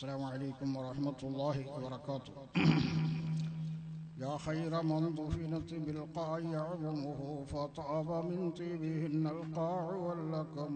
السلام عليكم ورحمة الله وبركاته. يا خير من دفنت بالقاع يعظمه فطاب من طيبهن القاع واللكم.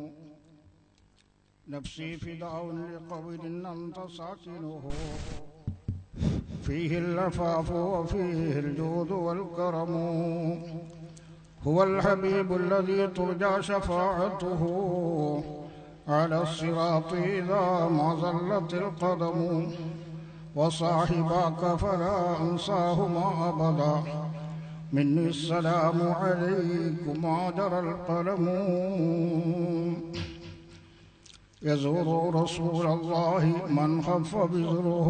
نفسي فداء لقبر أنت ساكنه فيه اللفاف وفيه الجود والكرم. هو الحبيب الذي ترجى شفاعته على الصراط إذا ما زلت القدم. وصاحباك فلا أنساهما أبدا مني السلام عليكما جرى القلم. يزور رسول الله من خف بزره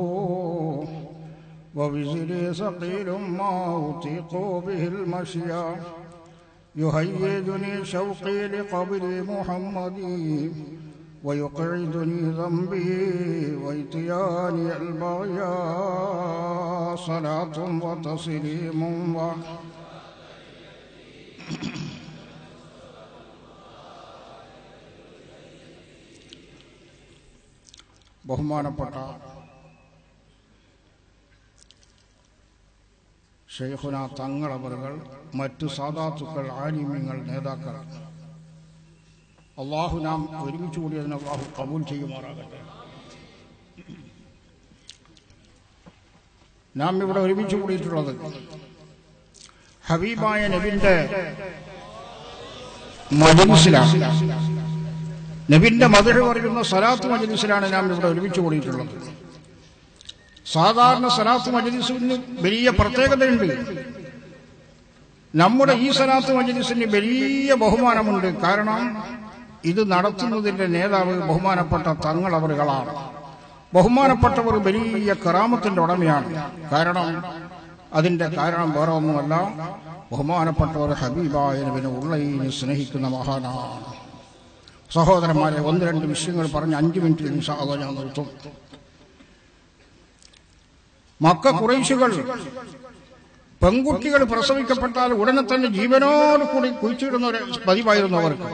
وبزري ثقيل ما أطيق به المشيا. يهيجني شوقي لقبر محمد ويقعدني ذنبي وإتياني البغيا. صلاة وتسليم ബഹുമാനപ്പെട്ട ശൈഖുന തങ്ങളവറുകൾ, മറ്റു സാദാത്തുക്കൾ, ആലിമ്യങ്ങൾ, നേതാക്കൾ, അള്ളാഹു നാം ഒരുമിച്ച് കൂടിയതിന് അള്ളാഹു കബൂൽ ചെയ്യുമാറാകട്ടെ. നാം ഇവിടെ ഒരുമിച്ച് കൂടിയിട്ടുള്ളത് ഹബീബായ നബിന്റെ മജ്‌ലിസിലാണ്. നബിന്റെ മദ്ഹ് പറയുന്ന സലാത്ത് മജ്‌ലിസിലാണ് നാം ഇവിടെ ഒരുമിച്ച് കൂടിയിട്ടുള്ളത്. സാധാരണ സലാത്ത് മജ്‌ലിസിന് വലിയ പ്രത്യേകതയുണ്ട്. നമ്മുടെ ഈ സലാത്ത് മജ്‌ലിസിന് വലിയ ബഹുമാനമുണ്ട്. കാരണം ഇത് നടത്തുന്നതിന്റെ നേതാവ് ബഹുമാനപ്പെട്ട തങ്ങളവറുകളാണ്. ബഹുമാനപ്പെട്ടവർ വലിയ കറാമത്തിന്റെ ഉടമയാണ്. അതിന്റെ കാരണം വേറെ ഒന്നുമല്ല, ബഹുമാനപ്പെട്ടവർ ഹബീബായ നബിനെ ഉള്ളയിനെ സ്നേഹിക്കുന്ന മഹാനാണ്. സഹോദരന്മാരെ, 1-2 വിഷയങ്ങൾ പറഞ്ഞ് 5 മിനിറ്റിൽ ഇൻഷാ അല്ലാഹ് ഞാൻ നിർത്തും. മക്ക ഖുറൈശികൾ പെൺകുട്ടികൾ പ്രസവിക്കപ്പെട്ടാൽ ഉടനെ തന്നെ ജീവനോട് കൂടി കുഴിച്ചിടുന്ന ഒരു പതിവായിരുന്നു അവർക്ക്.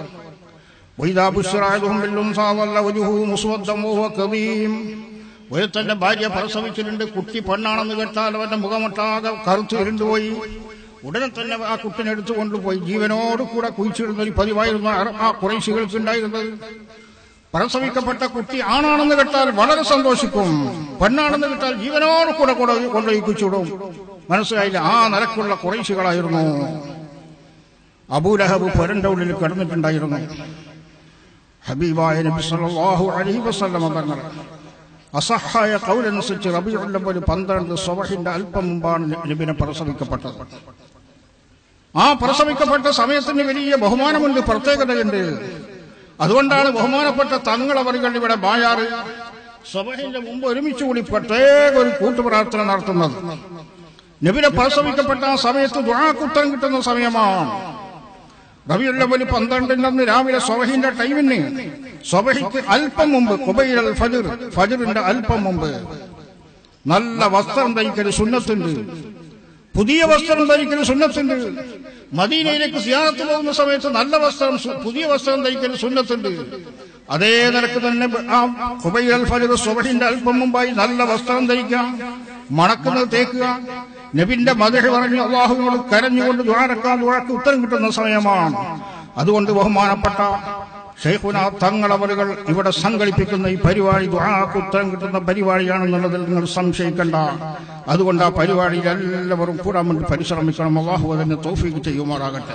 ഒരു തന്റെ ഭാര്യ പ്രസവിച്ചിട്ടുണ്ട്, കുട്ടി പെണ്ണാണെന്ന് കേട്ടാൽ അവന്റെ മുഖമൊട്ടാകെ കറുത്ത് ഇരുണ്ടുപോയി. ഉടനെ തന്നെ ആ കുട്ടിനെ എടുത്തുകൊണ്ടുപോയി ജീവനോട് കൂടെ കുഴിച്ചിടുന്ന ഒരു പതിവായിരുന്നു ആ ഖുറൈശികൾക്ക് ഉണ്ടായിരുന്നത്. പ്രസവിക്കപ്പെട്ട കുട്ടി ആണാണെന്ന് കേട്ടാൽ വളരെ സന്തോഷിക്കും, പെണ്ണാണെന്ന് കേട്ടാൽ ജീവനോട് കൂടെ കൊണ്ടുപോയി കുഴിച്ചിടും. മനസ്സിലായില്ല? ആ നിലക്കുള്ള ഖുറൈശികളായിരുന്നു. അബൂലഹബ് പെരന്റെ ഉള്ളിൽ കിടന്നിട്ടുണ്ടായിരുന്നു. ഹബീബായ നബി സല്ലല്ലാഹു അലൈഹി വസല്ലം തങ്ങൾ അസഹായ ഖൗലനുസരിച്ച് റബീഉൽ അവ്വൽ 12 സ്വബഹിന്റെ അല്പം മുമ്പാണ് നബിനെ പ്രസവിക്കപ്പെട്ടത്. ആ പ്രസവിക്കപ്പെട്ട സമയത്തിന് വലിയ ബഹുമാനമുണ്ട്, പ്രത്യേകതയുണ്ട്. അതുകൊണ്ടാണ് ബഹുമാനപ്പെട്ട തങ്ങളവറുകൾ ഇവിടെ ബായാറ് സ്വബഹിന്റെ മുമ്പ് ഒരുമിച്ച് കൂടി പ്രത്യേക ഒരു കൂട്ടുപ്രാർത്ഥന നടത്തുന്നത്. നബിനെ പ്രസവിക്കപ്പെട്ട ആ സമയത്ത് ദുആക്ക് ഉത്തരം കിട്ടുന്ന സമയമാണ്. റബീഉൽ അവ്വൽ 12 രാവിലെ സ്വബഹിന്റെ ടൈമിന്, സ്വബഹിക്ക് അല്പം മുമ്പ്, ഖുബൈൽ ഫജ്ർ, ഫജ്റിന്റെ അല്പം മുമ്പ് നല്ല വസ്ത്രം ധരിക്കൽ സുന്നത്തുണ്ട്. പുതിയ വസ്ത്രം ധരിക്കൽ സുന്നത്തുണ്ട്. മദീനയിലേക്ക് സിയാറത്ത് പോകുന്ന സമയത്ത് നല്ല വസ്ത്രം, പുതിയ വസ്ത്രം ധരിക്കൽ സുന്നത്തുണ്ട്. അതേ നിലക്ക് തന്നെ ആ ഖുബൈൽ ഫജ്ർ സുബ്ഹിന്റെ അല്പം മുമ്പായി നല്ല വസ്ത്രം ധരിക്കുക, മണക്കുന്നത് തേക്കുക, നബിന്റെ മദ്ഹ് പറഞ്ഞ് അല്ലാഹുവിനോട് കരഞ്ഞുകൊണ്ട് ദുആക്ക് ഉത്തരം കിട്ടുന്ന സമയമാണ്. അതുകൊണ്ട് ബഹുമാനപ്പെട്ട ശൈഖുന തങ്ങളവറുകൾ ഇവിടെ സംഘടിപ്പിക്കുന്ന ഈ പരിപാടി ദുആക്ക് ഉത്തരം കിട്ടുന്ന പരിപാടിയാണെന്നുള്ളതിൽ നിങ്ങൾ സംശയിക്കണ്ട. അതുകൊണ്ട് ആ പരിപാടിയിൽ എല്ലാവരും കൂടാൻ വേണ്ടി പരിശ്രമിക്കണം. അല്ലാഹു അതിന് തൗഫീഖ് ചെയ്യുമാറാകട്ടെ.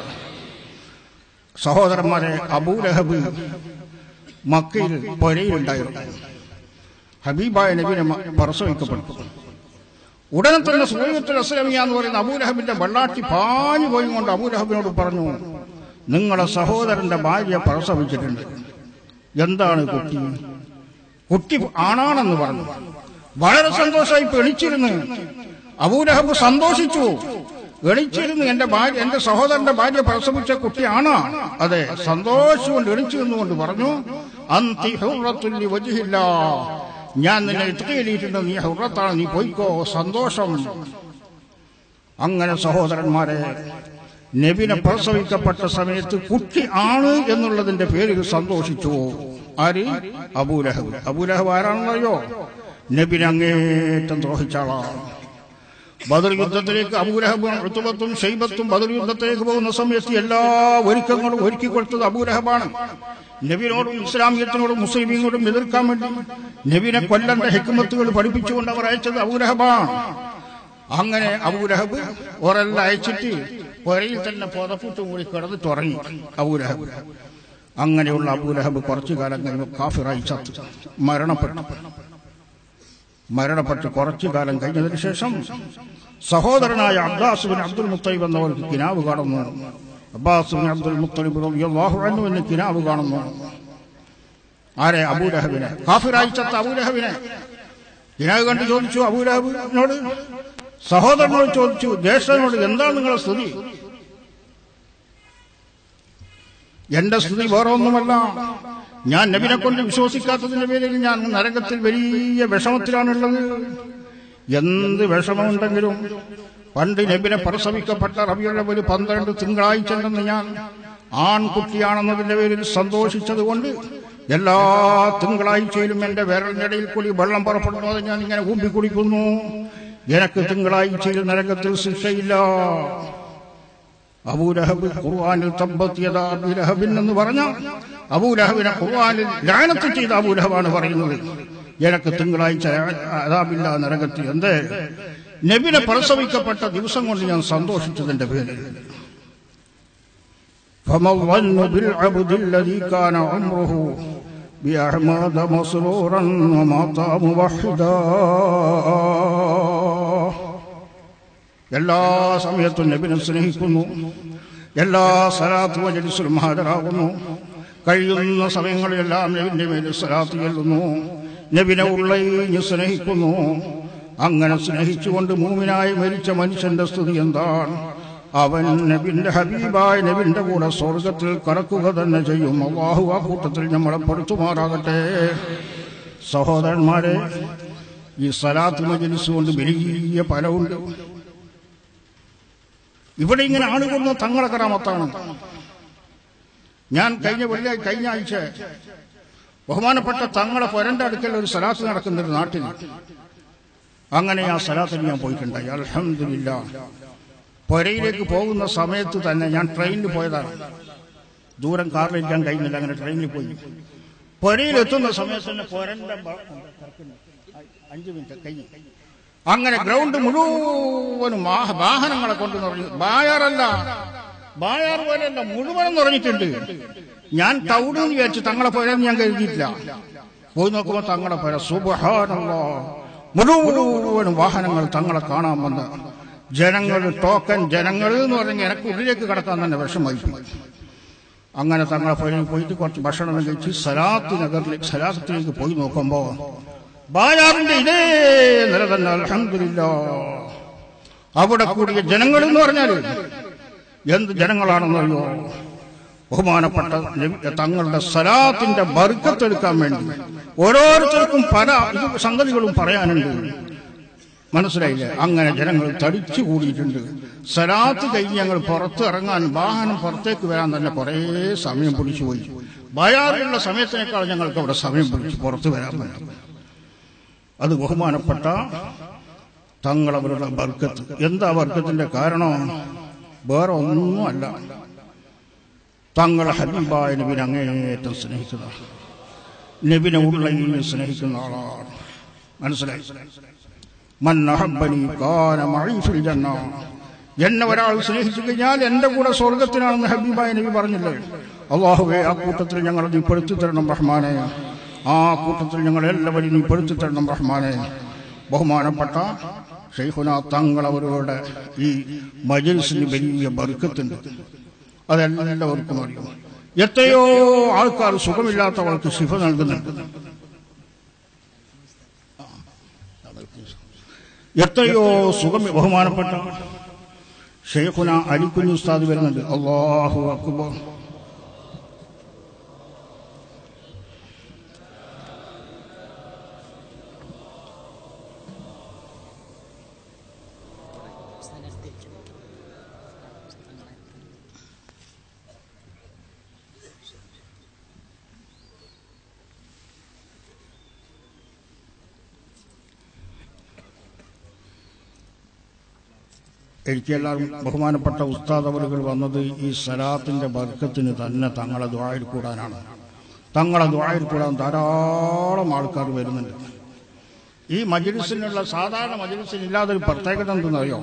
സഹോദരന്മാരെ, അബൂലഹബ് മക്കയിൽ പൊരയിലുണ്ടായിരുന്നു. ഹബീബായ നബിനെ പ്രസവിക്കപ്പെട്ടു. ഉടനെ തന്നെ സുഹൈബത്തുൽ അസ്ലമിയ എന്ന് പറയുന്ന അബൂലഹബിന്റെ വെള്ളാട്ടി പാഞ്ഞു പോയി കൊണ്ട് അബൂലഹബിനോട് പറഞ്ഞു, നിങ്ങളെ സഹോദരന്റെ ഭാര്യ പ്രസവിച്ചിട്ടുണ്ട്. എന്താണ് കുട്ടി? കുട്ടി ആണാണെന്ന് പറഞ്ഞു. വളരെ സന്തോഷമായി എണിച്ചിരുന്നു. അബൂലഹബ് സന്തോഷിച്ചു. എണിച്ചിരുന്നു, എന്റെ സഹോദരന്റെ ഭാര്യ പ്രസവിച്ച കുട്ടി ആണാ? അതെ. സന്തോഷിച്ചുകൊണ്ട് എണിച്ചു നിന്നുകൊണ്ട് പറഞ്ഞു, അന്തി ഹുറത്തുൽ ലിവജ്ഹില്ലാ, ഞാൻ നിന്നെ ഇത്കയിലിട്ടുണ്ട്, നീ ഹുറത്താണ്, നീ പോയിക്കോ, സന്തോഷം. അങ്ങനെ സഹോദരന്മാരെ, നബിനെ പ്രസവിക്കപ്പെട്ട സമയത്ത് കുട്ടി ആണ് എന്നുള്ളതിന്റെ പേരിൽ സന്തോഷിച്ചു. ആര്? അബൂലഹബ്. അബൂലഹബ് ആരാണെന്നറിയോ? നബിനെ അങ്ങേറ്റം ദ്രോഹിച്ച ആളാണ്. ബദർ യുദ്ധത്തിലേക്ക് അബൂലഹബും ഉത്ബത്തും ശൈബത്തും ബദർ യുദ്ധത്തിലേക്ക് പോകുന്ന സമയത്ത് എല്ലാ ഒരുക്കങ്ങളും ഒരുക്കി കൊടുത്തത് അബൂലഹബാണ്. നബിനോടും ഇസ്ലാമിയത്തിനോടും മുസ്ലിമീങ്ങളോടും എതിർക്കാൻ വേണ്ടി നബിനെ കൊല്ലന്റെ ഹിക്മത്തുകൾ പഠിപ്പിച്ചുകൊണ്ട് അവർ അയച്ചത് അബൂലഹബാണ്. അങ്ങനെ അബൂലഹബ് ഒരെല്ലാം അയച്ചിട്ട് പുരയിൽ തന്നെ പുതപ്പിട്ട് കൂടി കിടന്ന് തുടങ്ങി അബൂലഹബ്. അങ്ങനെയുള്ള അബൂലഹബ് കുറച്ചു കാലം കഴിഞ്ഞു കാഫിറായി ചത്തു മരണപ്പെട്ട് കുറച്ചു കാലം കഴിഞ്ഞതിന് ശേഷം സഹോദരനായ അബ്ബാസ് ബിൻ അബ്ദുൽ മുത്തലിബ് എന്നവർക്ക് കിനാവ് കാണുന്നു. അബ്ബാസ് ബിൻ അബ്ദുൽ മുത്തലിബ് റളിയല്ലാഹു അൻഹു എന്ന് കിനാവ് കാണുന്നു. ആരെ? അബൂലഹബിനെ. കാഫിറായി ചത്ത അബൂലഹബിനെ കിനാവ് കണ്ട് ചോദിച്ചു അബൂലഹബിനോട്, സഹോദരനോട് ചോദിച്ചു, ജ്യേഷ്ഠനോട്, എന്താണ് നിങ്ങളുടെ സ്ഥിതി? എന്റെ സ്ഥിതി വേറെ ഒന്നുമല്ല, ഞാൻ നബിനെ കൊണ്ട് വിശ്വസിക്കാത്തതിന്റെ പേരിൽ ഞാൻ നരകത്തിൽ വലിയ വിഷമത്തിലാണുള്ളത്. എന്ത് വിഷമമുണ്ടെങ്കിലും പണ്ട് നബിനെ പ്രസവിക്കപ്പെട്ട റബീഉൽ അവ്വൽ 12 തിങ്കളാഴ്ച ഞാൻ ആൺകുട്ടിയാണെന്നതിന്റെ പേരിൽ സന്തോഷിച്ചതുകൊണ്ട് എല്ലാ തിങ്കളാഴ്ചയിലും എന്റെ വിരലിനിടയിൽ കൂടി വെള്ളം പുറപ്പെടുന്നു. അത് ഞാൻ ഇങ്ങനെ ഊമ്പി കുടിക്കുന്നു. എനിക്ക് തിങ്കളാഴ്ചയിൽ നരകത്തിൽ ശിക്ഷയില്ല. അബൂലഹബ് ഖുർആനിൽ തബ്ബത് യദാ അബീ ലഹബിൻ എന്ന് പറഞ്ഞ അബൂലഹബിനെ ഖുർആനിൽ ലഅനത്ത് ചെയ്ത അബൂലഹബാണ് പറയുന്നത്, എനിക്ക് തിങ്കളാഴ്ച അദാബില്ല നരകത്തിൽ. എന്തേ? നബിനെ പ്രസവിക്കപ്പെട്ട ദിവസം കൊണ്ട് ഞാൻ സന്തോഷിച്ചതിന്റെ പേരിൽ. فَمَظَّنُّ بِالْعَبْدِ الَّذِي كَانَ عُمْرُهُ بِأَحْمَدَ مَسْرُورًا وَمَاتَ مُوَحِّدًا. എല്ലാ സമയത്തും നബിനെ സ്നേഹിക്കുന്നു, എല്ലാ സലാത്ത് മജ്‌ലിസിലും ഹാജരാകുന്നു, കഴിയുന്ന സമയങ്ങളിലെല്ലാം നബിന്റെ മേൽ സലാത്ത് ചൊല്ലുന്നു, നബിനെ ഉള്ളയിഞ്ഞ് സ്നേഹിക്കുന്നു. അങ്ങനെ സ്നേഹിച്ചുകൊണ്ട് മൂമിനായി മരിച്ച മനുഷ്യന്റെ സ്ഥിതി എന്താണ്? അവൻ നബിന്റെ ഹബീബായ നബിന്റെ കൂടെ സ്വർഗത്തിൽ കടക്കുക തന്നെ ചെയ്യും. അല്ലാഹു ആ കൂട്ടത്തിൽ നമ്മളെ പെടുത്തുമാറാകട്ടെ. സഹോദരന്മാരെ, ഈ സലാത്ത് മജ്‌ലിസ് കൊണ്ട് വലിയ ഫലമുണ്ട്. ഇവിടെ ഇങ്ങനെ ആളുകൊന്ന തങ്ങളെ കറാമത്താണ്. ഞാൻ കഴിഞ്ഞ ആഴ്ച ബഹുമാനപ്പെട്ട തങ്ങളെ പൊരന്റെ അടുക്കൽ ഒരു സലാത്ത് നടക്കുന്നൊരു നാട്ടിൽ, അങ്ങനെ ആ സലാത്തിന് ഞാൻ പോയിട്ടുണ്ടായി. അൽഹംദുലില്ലാഹ്. പൊരയിലേക്ക് പോകുന്ന സമയത്ത് തന്നെ ഞാൻ ട്രെയിനിൽ പോയതാണ്. ദൂരം കാറിലിരിക്കാൻ കഴിയുന്നില്ല, അങ്ങനെ ട്രെയിനിൽ പോയി. പൊരയിലെത്തുന്ന സമയത്ത് തന്നെ പൊരന്റെ 5 മിനിറ്റ് കഴിഞ്ഞു. അങ്ങനെ ഗ്രൗണ്ട് മുഴുവനും വാഹനങ്ങളെ കൊണ്ട് നിറഞ്ഞു. ബായാർ പോലെയല്ല, മുഴുവനും നിറഞ്ഞിട്ടുണ്ട്. ഞാൻ ടൗണെന്ന് വിചാരിച്ചു, തങ്ങളെ പോരെന്ന് ഞാൻ കരുതിയിട്ടില്ല. പോയി നോക്കുമ്പോൾ തങ്ങളെ പോര. സുബ്ഹാനല്ലാഹ്, മുഴുവനും വാഹനങ്ങൾ തങ്ങളെ കാണാൻ വന്ന ജനങ്ങൾ, ടോക്കൻ ജനങ്ങൾ എന്ന് പറഞ്ഞെങ്കിൽ എനിക്ക് ഉള്ളിലേക്ക് കടക്കാൻ തന്നെ വിഷമായി. അങ്ങനെ തങ്ങളെ പോരയിൽ പോയിട്ട് കുറച്ച് ഭക്ഷണം കഴിച്ച് സലാത്തിലേക്ക് പോയി നോക്കുമ്പോ ബായാറിന്റെ ഇതേ നില തന്നെ. അൽഹംദുലില്ലാഹ്. അവിടെ കൂടിയ ജനങ്ങൾ എന്ന് പറഞ്ഞാൽ എന്ത് ജനങ്ങളാണെന്നറിയോ? ബഹുമാനപ്പെട്ട തങ്ങളുടെ സലാത്തിന്റെ ബർക്കത്തെടുക്കാൻ വേണ്ടി ഓരോരുത്തർക്കും പല സംഗതികളും പറയാനുണ്ട്. മനസ്സിലായില്ലേ? അങ്ങനെ ജനങ്ങൾ തടിച്ചു കൂടിയിട്ടുണ്ട്. സലാത്ത് കഴിഞ്ഞ് ഞങ്ങൾ പുറത്തിറങ്ങാൻ, വാഹനം പുറത്തേക്ക് വരാൻ തന്നെ കുറേ സമയം പിടിച്ചു പോയി. ബായാറിലുള്ള സമയത്തിനേക്കാൾ ഞങ്ങൾക്ക് അവിടെ സമയം പിടിച്ചു പുറത്തു വരാൻ പറ്റും. അത് ബഹുമാനപ്പെട്ട തങ്ങളവരുടെ ബർക്കത്ത്. എന്താ ബർക്കത്തിന്റെ കാരണം? വേറെ ഒന്നുമല്ല, തങ്ങളെ ഹബീബായ നബിനെ അങ്ങേയറ്റം സ്നേഹിക്കുന്ന, നബിനെ ഉള്ളയിൽ സ്നേഹിക്കുന്ന ആളാണ്. മനസ്സിലായി? മൻ അഹബ്ബനി കാന മഈ ഫിൽ ജന്ന. എന്നെ ഒരാൾ സ്നേഹിച്ചു കഴിഞ്ഞാൽ എന്റെ കൂടെ സ്വർഗത്തിനാണെന്ന് ഹബീബായ നബി പറഞ്ഞില്ലേ? അല്ലാഹുവേ, ആ കൂട്ടത്തിൽ ഞങ്ങളെ നീ പെടുത്തി തരണം റഹ്മാനെ. ആ കൂട്ടത്തിൽ ഞങ്ങളെല്ലാവരും നീ പെടുത്തി തരണം റഹ്മാനെ. ബഹുമാനപ്പെട്ട ശൈഖുന തങ്ങളവരുടെ ഈ മജ്‌ലിസിന് വലിയ ബർക്കത്തുണ്ട്. അതെല്ലാവർക്കും അറിയും. എത്രയോ ആൾക്കാർ സുഖമില്ലാത്തവർക്ക് ശിഫ നൽകുന്നുണ്ട്. എത്രയോ സുഖം. ബഹുമാനപ്പെട്ട ശൈഖുന അലിക്കുഞ്ഞി ഉസ്താദ് വരുന്നുണ്ട്. അല്ലാഹു അക്ബർ. എനിക്കെല്ലാവരും ബഹുമാനപ്പെട്ട ഉസ്താദ് അവറുകൾ വന്നത് ഈ സലാത്തിന്റെ ബർക്കത്തിന് തന്നെ തങ്ങളെ ദുആയിൽ കൂടാനാണ്. തങ്ങളെ ദുആയിൽ കൂടാൻ ധാരാളം ആൾക്കാർ വരുന്നുണ്ട്. ഈ മജ്ലിസിനുള്ള സാധാരണ മജ്ലിസിനില്ലാതൊരു പ്രത്യേകത എന്തെന്നറിയോ?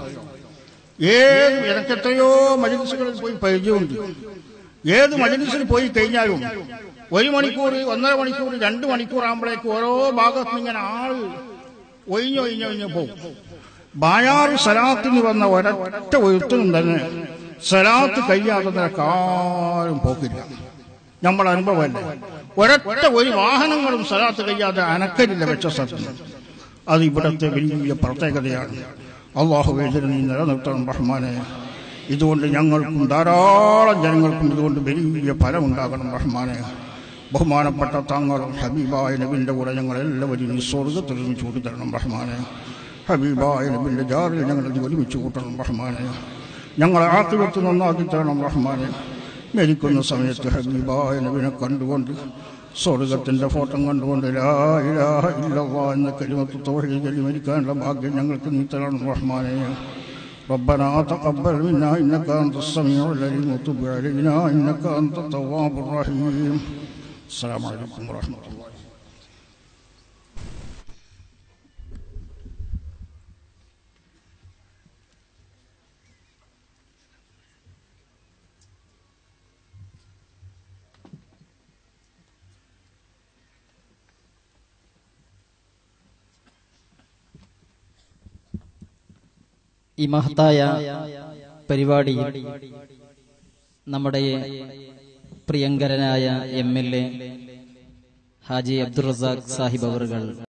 എത്രയോ മജ്ലിസുകളിൽ പോയി പരിചയമുണ്ട്. ഏത് മജ്ലിസിൽ പോയി കഴിഞ്ഞാലും 1 മണിക്കൂർ, 1.5 മണിക്കൂർ, 2 മണിക്കൂർ ആകുമ്പോഴേക്ക് ഓരോ ഭാഗത്തുനിന്ന് ഇങ്ങനെ ആള് ഒഴിഞ്ഞൊഴിഞ്ഞൊഴിഞ്ഞ് പോകും. ബായാറ് സലാത്തിന് വന്ന ഒരൊറ്റ ഒരുത്തനും തന്നെ സലാത്ത് കഴിയാതെ കാര്യം പോക്കില്ല. നമ്മൾ അനുഭവമല്ലേ? ഒരൊറ്റ ഒരു വാഹനങ്ങളും സലാത്ത് കഴിയാതെ അനക്കരില്ല വെച്ച സ്ഥലത്ത്. അത് ഇവിടത്തെ വലിയ പ്രത്യേകതയാണ്. അള്ളാഹുവേ ഇതിനെ നീ നിലനിർത്തണം റഹ്മാനെ. ഇതുകൊണ്ട് ഞങ്ങൾക്കും ധാരാളം ജനങ്ങൾക്കും ഇതുകൊണ്ട് വലിയ ഫലമുണ്ടാകണം റഹ്മാനെ. ബഹുമാനപ്പെട്ട തങ്ങളും ഹബീബായ നബിന്റെ കൂടെ ഞങ്ങളെല്ലാവരും ഈ സ്വർഗ്ഗത്തിൽ ഒരുമിച്ച് കൂട്ടിത്തരണം റഹ്മാനെ. ഹബീബായ നബിന്റെ ജാറിൽ ഞങ്ങളെ ഒരുമിച്ച് കൂട്ടണം റഹ്മാനെ. ഞങ്ങളെ ആഖിറത്ത് നന്നാക്കി തരണം റഹ്മാനെ. മരിക്കുന്ന സമയത്ത് ഹബീബായ നബിനെ കണ്ടുകൊണ്ട് സ്വർഗ്ഗത്തിന്റെ ഫോട്ടോ കണ്ടുകൊണ്ട് ലാ ഇലാഹ ഇല്ലല്ലാഹ് എന്ന കലിമത്ത് തൗഹീദ് ചൊല്ലി മരിക്കാനുള്ള ഭാഗ്യം ഞങ്ങൾക്ക് നീ തരണം റഹ്മാനെ. ربنا تقبل منا إنك أنت السميع العليم وتب علينا إنك أنت التواب الرحيم. السلام عليكم ورحمة الله. ഈ മഹത്തായ പരിപാടിയിൽ നമ്മുടെ പ്രിയങ്കരനായ MLA ഹാജി അബ്ദുൾ റസാഖ് സാഹിബ് അവറുകൾ